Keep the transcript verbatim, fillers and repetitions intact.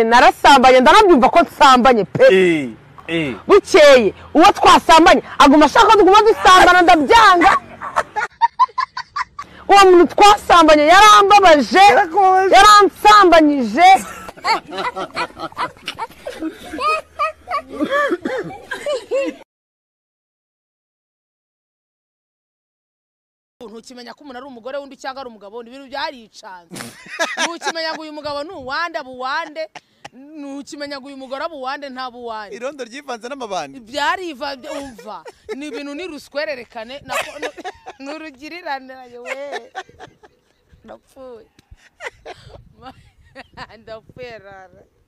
narasambanye ndanabyumva ko nsambanye pe eh eh bukeye uwo twasambanye aguma ashaka tuguma dusambana ndabyanga uwo muntu twasambanye yarambabaje yaransambanyije ntukimenya ko umuntu ari umugore wundi cyangwa ari umugabo wundi ibintu byaricanze ntukimenya ngo uyu mugabo ni uwande abuwande ntukimenya ngo uyu mugore abuwande nta buwande irondo ryivanze n'amabandi byariva umva ni ibintu ni ruswererekane nurugirirane we ndapfuye ndapfuye rara